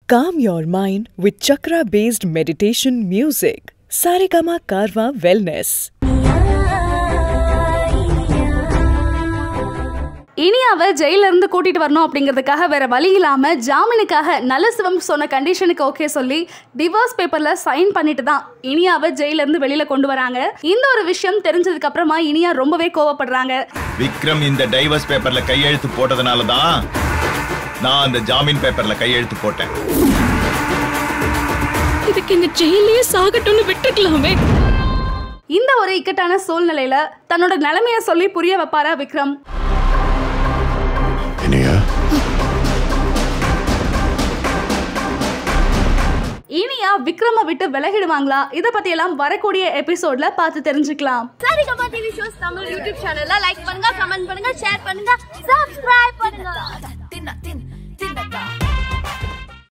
Calm your mind with chakra-based meditation music. Saregama Karva Wellness. இனியாவை ஜெயில இருந்து கூட்டிட்டு வரணும் அப்படிங்கிறதுக்காக வேற வழி இல்லாம ஜாமீனுக்காக நல்ல சிவம் சொன்ன கண்டிஷனுக்கு ஓகே சொல்லி டிவோர்ஸ் பேப்பர்ல சைன் பண்ணிட்டு தான் இனியாவை ஜெயில இருந்து வெளியில கொண்டு வராங்க. இந்த ஒரு விஷயம் தெரிஞ்சதுக்கு அப்புறமா இனியா ரொம்பவே கோவப்படுறாங்க. விக்ரம் இந்த டைவர்ஸ் பேப்பர்ல கையெழுத்து போட்டதனால தான் நான் அந்த ஜாமீன் பேப்பர்ல கையெழுத்து போட்டேன். இதுக்கு இந்த ஜெயிலே சாகட்டும்னு விட்டுக்கலாமே. இந்த ஒரு இக்கட்டான சூழ்நிலையில தன்னோட நிலைமைய சொல்லி புரிய வைப்பாரா விக்ரம்? இனியா விக்ரம விட்டு விலகிடுவாங்களா? இத பத்தி எல்லாம் வரக்கூடிய எபிசோட்ல பார்த்து தெரிஞ்சுக்கலாம். Saregama TV shows Tamil YouTube சேனல்ல லைக் பண்ணுங்க, கமெண்ட் பண்ணுங்க, ஷேர் பண்ணுங்க, சப்ஸ்கிரைப் பண்ணுங்க.